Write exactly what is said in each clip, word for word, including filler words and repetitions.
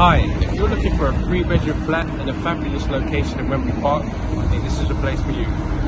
Hi, if you're looking for a three bedroom flat in a fabulous location in Wembley Park, I think this is the place for you.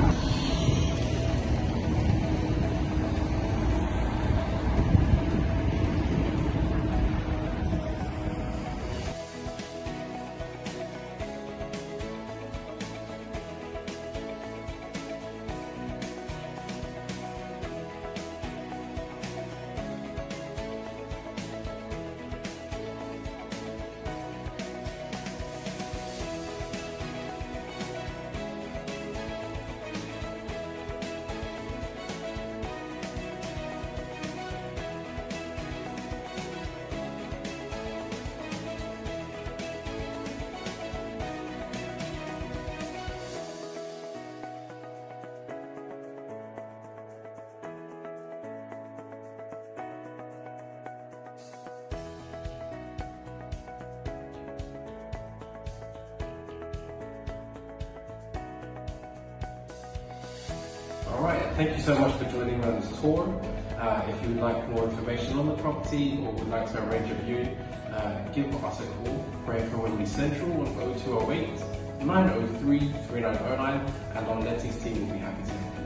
Alright, thank you so much for joining me on this tour. Uh, if you would like more information on the property or would like to arrange a viewing, uh, give us a call. Pray for Wembley Central on oh two oh eight, nine oh three, three nine oh nine, and our lettings team will be happy to help you.